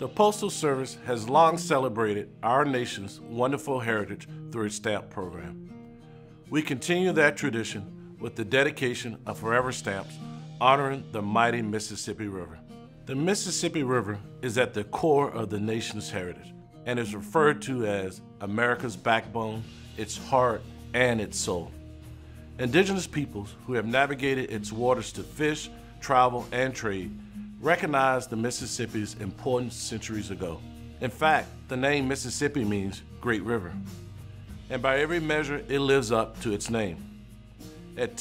The Postal Service has long celebrated our nation's wonderful heritage through its stamp program. We continue that tradition with the dedication of forever stamps honoring the mighty Mississippi River. The Mississippi River is at the core of the nation's heritage and is referred to as America's backbone, its heart, and its soul. Indigenous peoples who have navigated its waters to fish, travel, and trade recognized the Mississippi's importance centuries ago. In fact, the name Mississippi means Great River, and by every measure, it lives up to its name. At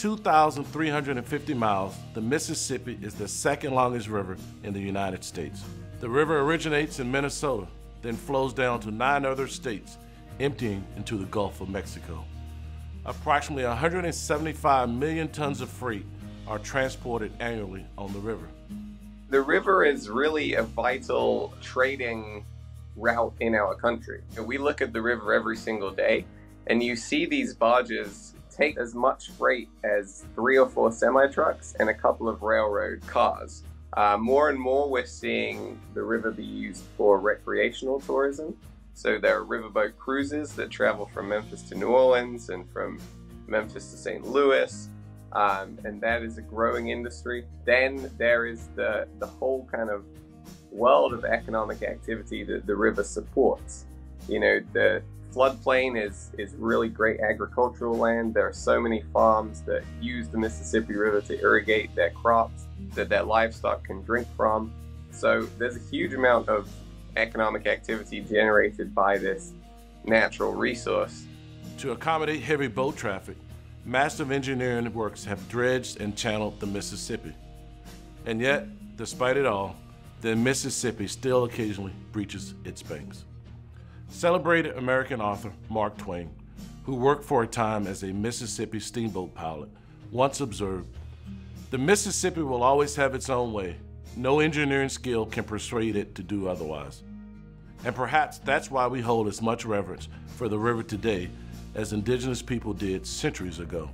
2,350 miles, the Mississippi is the second longest river in the United States. The river originates in Minnesota, then flows down to 9 other states, emptying into the Gulf of Mexico. Approximately 175 million tons of freight are transported annually on the river. The river is really a vital trading route in our country. We look at the river every single day, and you see these barges take as much freight as 3 or 4 semi-trucks and a couple of railroad cars. More and more we're seeing the river be used for recreational tourism. So there are riverboat cruises that travel from Memphis to New Orleans and from Memphis to St. Louis. And that is a growing industry. Then there is the whole kind of world of economic activity that the river supports. You know, the floodplain is really great agricultural land. There are so many farms that use the Mississippi River to irrigate their crops that their livestock can drink from. So there's a huge amount of economic activity generated by this natural resource. To accommodate heavy boat traffic, massive engineering works have dredged and channeled the Mississippi. And yet, despite it all, the Mississippi still occasionally breaches its banks. Celebrated American author Mark Twain, who worked for a time as a Mississippi steamboat pilot, once observed, "The Mississippi will always have its own way. No engineering skill can persuade it to do otherwise." And perhaps that's why we hold as much reverence for the river today as indigenous people did centuries ago.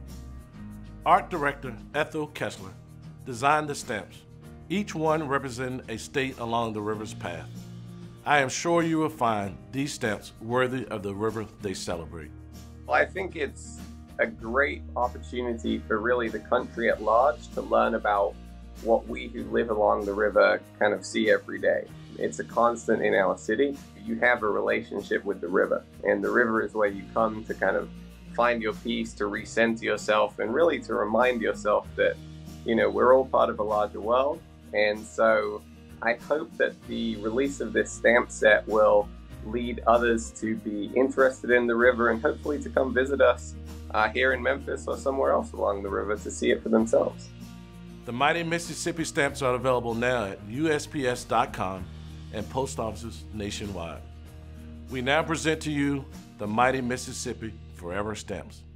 Art director Ethel Kessler designed the stamps, each one representing a state along the river's path. I am sure you will find these stamps worthy of the river they celebrate. Well, I think it's a great opportunity for really the country at large to learn about what we who live along the river kind of see every day. It's a constant in our city. You have a relationship with the river, and the river is where you come to kind of find your peace, to recenter yourself, and really to remind yourself that, you know, we're all part of a larger world. And so I hope that the release of this stamp set will lead others to be interested in the river and hopefully to come visit us here in Memphis or somewhere else along the river to see it for themselves. The mighty Mississippi stamps are available now at USPS.com and post offices nationwide. We now present to you the mighty Mississippi Forever Stamps.